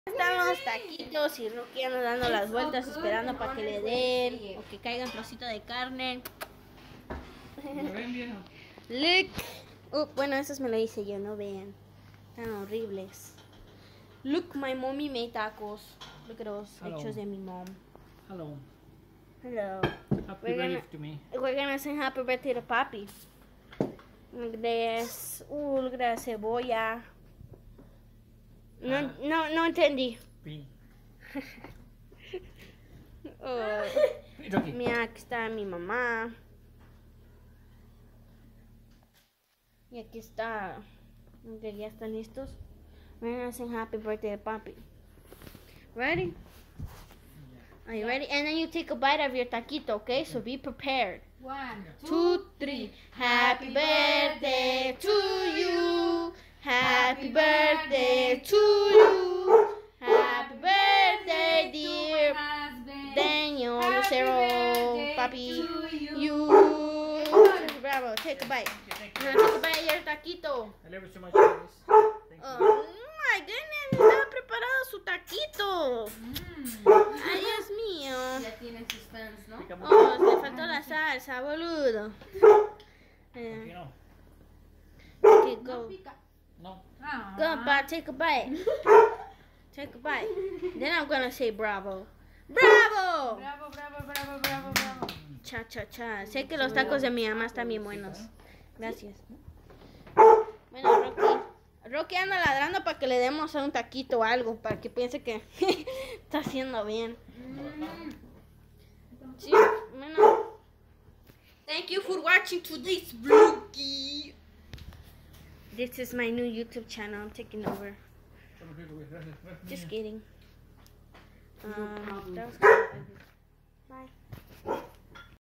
Están los taquitos y Rocky anda dando las vueltas esperando para que le den o que caiga un trocito de carne. Look. Bueno, esas me lo hice yo, no vean. Están horribles. Look, my mommy made tacos. Look at those hechos de mi mom. Hello. Hello. Happy birthday to me. We're gonna sing happy birthday to Papi. Look at this. Look at that cebolla. No entendí. Pin. Mira, aquí está mi mamá. Y aquí está. Que ya están listos. We're gonna sing happy birthday to Papi. Ready? Are you ready? And then you take a bite of your taquito, okay? So be prepared. 1, 2, 3. Happy birthday to you. Happy birthday to you. Happy birthday, dear Daniel Lucero, Papi. You. Bravo, take a bite. Now take a bite of your taquito. I love you so much, guys. Thank you. Oh my goodness, estaba preparado su taquito. Ay, Dios mío. Ya tiene sus fans, ¿no? Pica mucho. Oh, le faltó la salsa, boludo. Aquí no. Okay, go. No. Go, but take a bite. Take a bite. Then I'm gonna say bravo. Bravo! Bravo, bravo, bravo, bravo, bravo. Cha, cha, cha. Sé que los tacos de mi mamá están bien buenos. Gracias. Bueno, Rocky anda ladrando para que le demos un taquito o algo, para que piense que está haciendo bien. Sí, bueno. Thank you for watching today's vloggy. This is my new YouTube channel. I'm taking over. Just kidding. That was